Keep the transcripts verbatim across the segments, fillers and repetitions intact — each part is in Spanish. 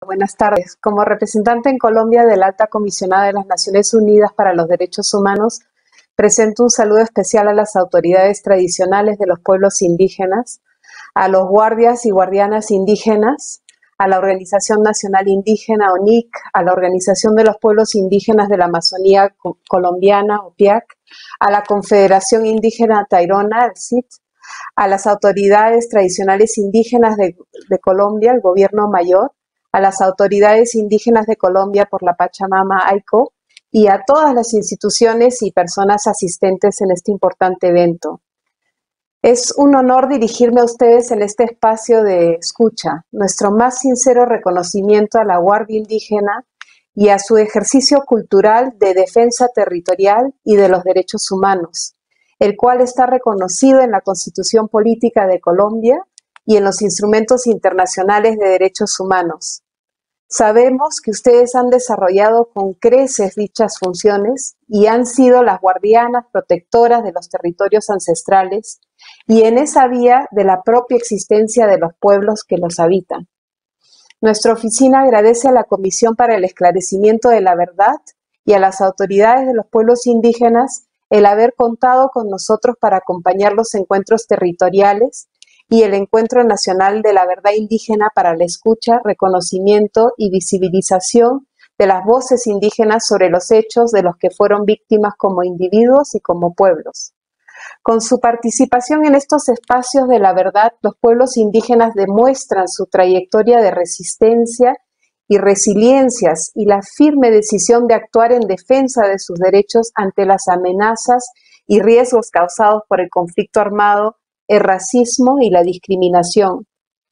Buenas tardes. Como representante en Colombia de la Alta Comisionada de las Naciones Unidas para los Derechos Humanos, presento un saludo especial a las autoridades tradicionales de los pueblos indígenas, a los guardias y guardianas indígenas, a la Organización Nacional Indígena, O N I C, a la Organización de los Pueblos Indígenas de la Amazonía Colombiana, O P I A C, a la Confederación Indígena Tairona, el C I T, a las autoridades tradicionales indígenas de, de Colombia, el Gobierno Mayor, a las autoridades indígenas de Colombia por la Pachamama AICO y a todas las instituciones y personas asistentes en este importante evento. Es un honor dirigirme a ustedes en este espacio de escucha. Nuestro más sincero reconocimiento a la Guardia Indígena y a su ejercicio cultural de defensa territorial y de los derechos humanos, el cual está reconocido en la Constitución Política de Colombia y en los instrumentos internacionales de derechos humanos. Sabemos que ustedes han desarrollado con creces dichas funciones y han sido las guardianas protectoras de los territorios ancestrales y en esa vía de la propia existencia de los pueblos que los habitan. Nuestra oficina agradece a la Comisión para el Esclarecimiento de la Verdad y a las autoridades de los pueblos indígenas el haber contado con nosotros para acompañar los encuentros territoriales y el Encuentro Nacional de la Verdad Indígena para la escucha, reconocimiento y visibilización de las voces indígenas sobre los hechos de los que fueron víctimas como individuos y como pueblos. Con su participación en estos espacios de la verdad, los pueblos indígenas demuestran su trayectoria de resistencia y resiliencias y la firme decisión de actuar en defensa de sus derechos ante las amenazas y riesgos causados por el conflicto armado, el racismo y la discriminación.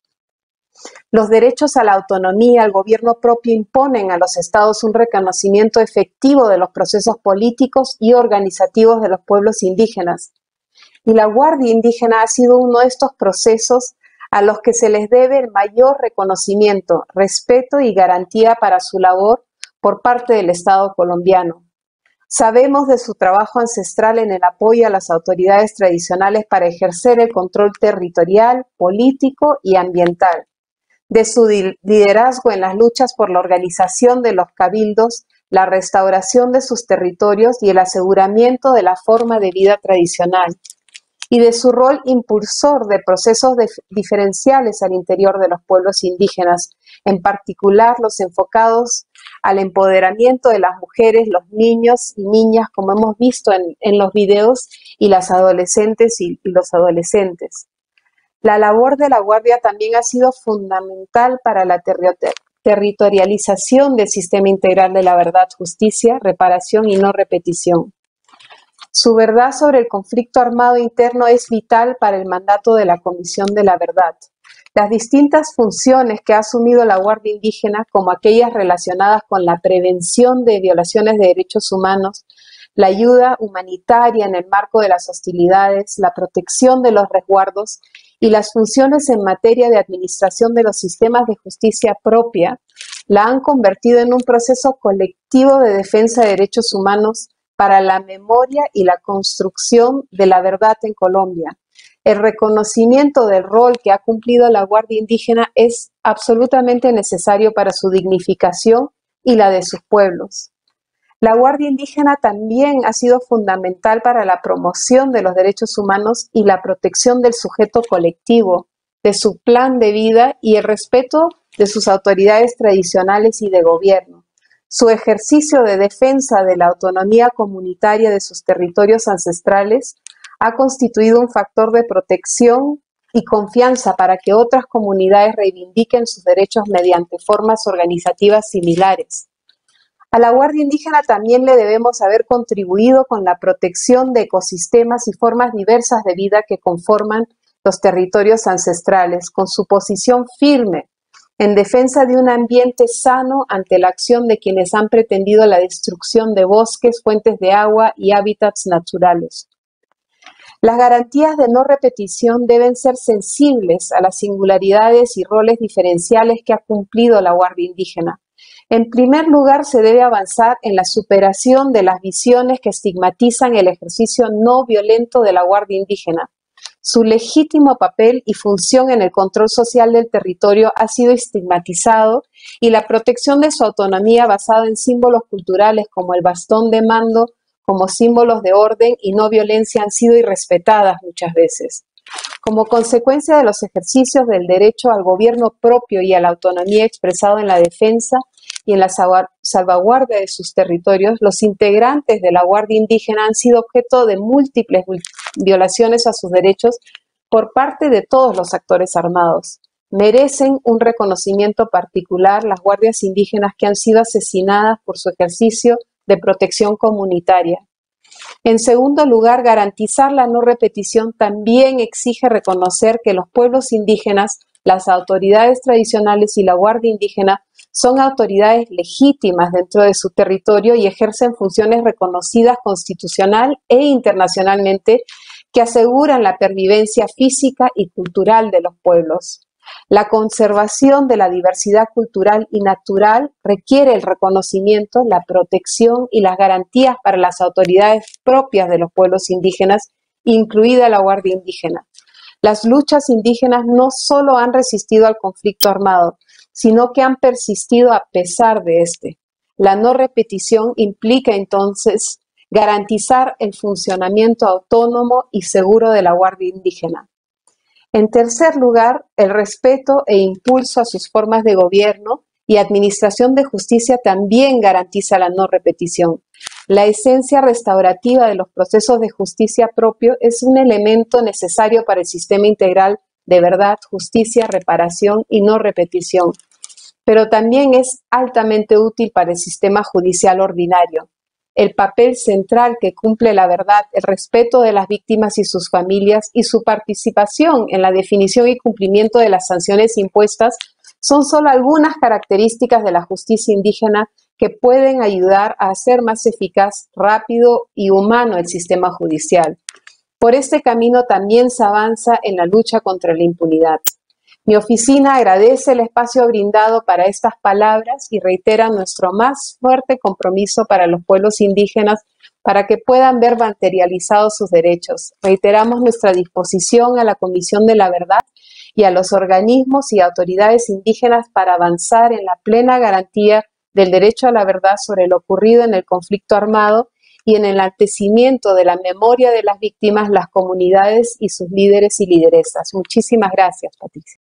Los derechos a la autonomía, al gobierno propio imponen a los estados un reconocimiento efectivo de los procesos políticos y organizativos de los pueblos indígenas. Y la Guardia Indígena ha sido uno de estos procesos a los que se les debe el mayor reconocimiento, respeto y garantía para su labor por parte del Estado colombiano. Sabemos de su trabajo ancestral en el apoyo a las autoridades tradicionales para ejercer el control territorial, político y ambiental, de su liderazgo en las luchas por la organización de los cabildos, la restauración de sus territorios y el aseguramiento de la forma de vida tradicional, y de su rol impulsor de procesos de diferenciales al interior de los pueblos indígenas, en particular los enfocados al empoderamiento de las mujeres, los niños y niñas, como hemos visto en, en los videos, y las adolescentes y, y los adolescentes. La labor de la Guardia también ha sido fundamental para la ter territorialización del sistema integral de la verdad, justicia, reparación y no repetición. Su verdad sobre el conflicto armado interno es vital para el mandato de la Comisión de la Verdad. Las distintas funciones que ha asumido la Guardia Indígena, como aquellas relacionadas con la prevención de violaciones de derechos humanos, la ayuda humanitaria en el marco de las hostilidades, la protección de los resguardos y las funciones en materia de administración de los sistemas de justicia propia, la han convertido en un proceso colectivo de defensa de derechos humanos para la memoria y la construcción de la verdad en Colombia. El reconocimiento del rol que ha cumplido la Guardia Indígena es absolutamente necesario para su dignificación y la de sus pueblos. La Guardia Indígena también ha sido fundamental para la promoción de los derechos humanos y la protección del sujeto colectivo, de su plan de vida y el respeto de sus autoridades tradicionales y de gobierno. Su ejercicio de defensa de la autonomía comunitaria de sus territorios ancestrales ha constituido un factor de protección y confianza para que otras comunidades reivindiquen sus derechos mediante formas organizativas similares. A la Guardia Indígena también le debemos haber contribuido con la protección de ecosistemas y formas diversas de vida que conforman los territorios ancestrales, con su posición firme en defensa de un ambiente sano ante la acción de quienes han pretendido la destrucción de bosques, fuentes de agua y hábitats naturales. Las garantías de no repetición deben ser sensibles a las singularidades y roles diferenciales que ha cumplido la Guardia Indígena. En primer lugar, se debe avanzar en la superación de las visiones que estigmatizan el ejercicio no violento de la Guardia Indígena, Su legítimo papel y función en el control social del territorio ha sido estigmatizado y la protección de su autonomía basada en símbolos culturales como el bastón de mando, como símbolos de orden y no violencia han sido irrespetadas muchas veces. Como consecuencia de los ejercicios del derecho al gobierno propio y a la autonomía expresado en la defensa y en la salvaguardia de sus territorios, los integrantes de la Guardia Indígena han sido objeto de múltiples violaciones a sus derechos por parte de todos los actores armados. Merecen un reconocimiento particular las guardias indígenas que han sido asesinadas por su ejercicio de protección comunitaria. En segundo lugar, garantizar la no repetición también exige reconocer que los pueblos indígenas, las autoridades tradicionales y la Guardia Indígena son autoridades legítimas dentro de su territorio y ejercen funciones reconocidas constitucional e internacionalmente que aseguran la pervivencia física y cultural de los pueblos. La conservación de la diversidad cultural y natural requiere el reconocimiento, la protección y las garantías para las autoridades propias de los pueblos indígenas, incluida la Guardia Indígena. Las luchas indígenas no solo han resistido al conflicto armado, sino que han persistido a pesar de este. La no repetición implica entonces garantizar el funcionamiento autónomo y seguro de la Guardia Indígena. En tercer lugar, el respeto e impulso a sus formas de gobierno y administración de justicia también garantiza la no repetición. La esencia restaurativa de los procesos de justicia propio es un elemento necesario para el sistema integral de verdad, justicia, reparación y no repetición, pero también es altamente útil para el sistema judicial ordinario. El papel central que cumple la verdad, el respeto de las víctimas y sus familias y su participación en la definición y cumplimiento de las sanciones impuestas son solo algunas características de la justicia indígena que pueden ayudar a hacer más eficaz, rápido y humano el sistema judicial. Por este camino también se avanza en la lucha contra la impunidad. Mi oficina agradece el espacio brindado para estas palabras y reitera nuestro más fuerte compromiso para los pueblos indígenas para que puedan ver materializados sus derechos. Reiteramos nuestra disposición a la Comisión de la Verdad y a los organismos y autoridades indígenas para avanzar en la plena garantía del derecho a la verdad sobre lo ocurrido en el conflicto armado y en el enaltecimiento de la memoria de las víctimas, las comunidades y sus líderes y lideresas. Muchísimas gracias, Patricia.